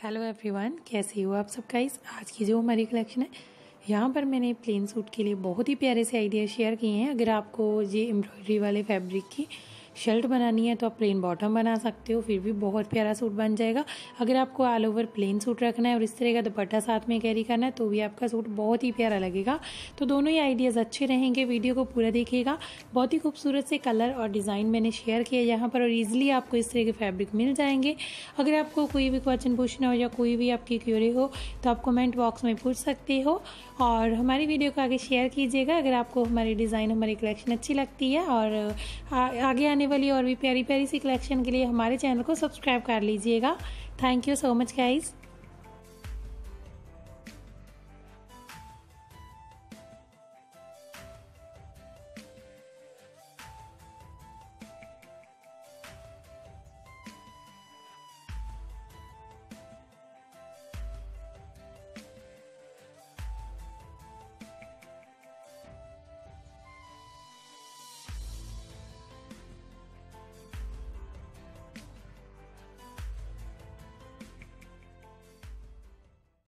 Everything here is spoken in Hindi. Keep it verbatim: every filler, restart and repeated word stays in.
हेलो एवरीवन, कैसे हो आप सब गाइस। आज की जो हमारी कलेक्शन है, यहाँ पर मैंने प्लेन सूट के लिए बहुत ही प्यारे से आइडिया शेयर किए हैं। अगर आपको ये एम्ब्रॉयडरी वाले फैब्रिक की शर्ट बनानी है तो आप प्लेन बॉटम बना सकते हो, फिर भी बहुत प्यारा सूट बन जाएगा। अगर आपको ऑल ओवर प्लेन सूट रखना है और इस तरह का दुपट्टा साथ में कैरी करना है तो भी आपका सूट बहुत ही प्यारा लगेगा। तो दोनों ही आइडियाज़ अच्छे रहेंगे, वीडियो को पूरा देखिएगा। बहुत ही खूबसूरत से कलर और डिज़ाइन मैंने शेयर किया यहाँ पर और ईजिली आपको इस तरह के फैब्रिक मिल जाएंगे। अगर आपको कोई भी क्वेश्चन पूछना हो या कोई भी आपकी क्यूरी हो तो आप कमेंट बॉक्स में पूछ सकते हो और हमारी वीडियो को आगे शेयर कीजिएगा। अगर आपको हमारी डिज़ाइन, हमारी कलेक्शन अच्छी लगती है और आगे आने वाली और भी प्यारी प्यारी सी कलेक्शन के लिए हमारे चैनल को सब्सक्राइब कर लीजिएगा। Thank you so much guys.